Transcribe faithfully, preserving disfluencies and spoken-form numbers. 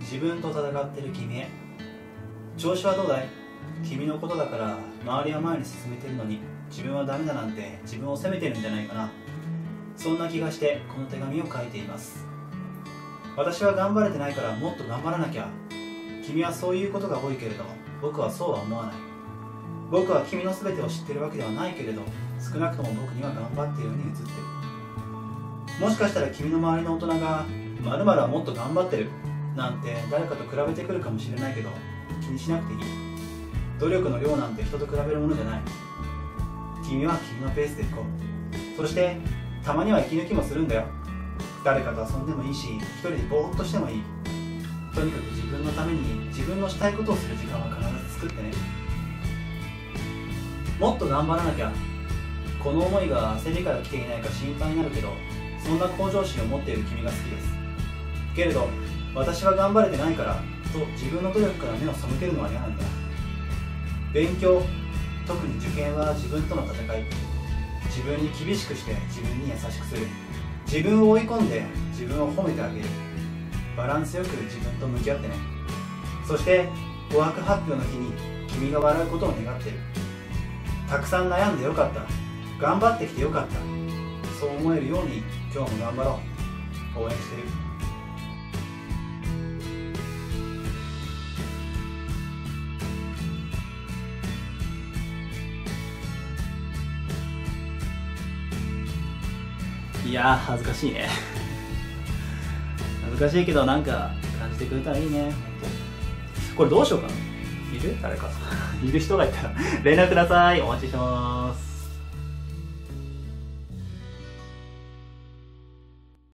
自分と戦ってる君へ。調子はどうだい？君のことだから周りは前に進めてるのに自分はダメだなんて自分を責めてるんじゃないかな。そんな気がしてこの手紙を書いています。私は頑張れてないからもっと頑張らなきゃ。君はそういうことが多いけれど僕はそうは思わない。僕は君の全てを知ってるわけではないけれど少なくとも僕には頑張っているように映ってる。もしかしたら君の周りの大人が〇〇はもっと頑張ってるなんて誰かと比べてくるかもしれないけど気にしなくていい。努力の量なんて人と比べるものじゃない。君は君のペースで行こう。そしてたまには息抜きもするんだよ。誰かと遊んでもいいし一人でぼーっとしてもいい。とにかく自分のために自分のしたいことをする時間は必ず作ってね。もっと頑張らなきゃ。この思いが焦りから来ていないか心配になるけどそんな向上心を持っている君が好きです。けれど私は頑張れてないからと自分の努力から目を背けるのは嫌なんだ。勉強、特に受験は自分との戦い。自分に厳しくして自分に優しくする。自分を追い込んで自分を褒めてあげる。バランスよく自分と向き合ってね。そして語学発表の日に君が笑うことを願ってる。たくさん悩んでよかった。頑張ってきてよかった。そう思えるように今日も頑張ろう。応援してる。いやー恥ずかしいね恥ずかしいけどなんか感じてくれたらいいね。これどうしようかな。いる？誰かいる人がいたら連絡ください。お待ちしてます。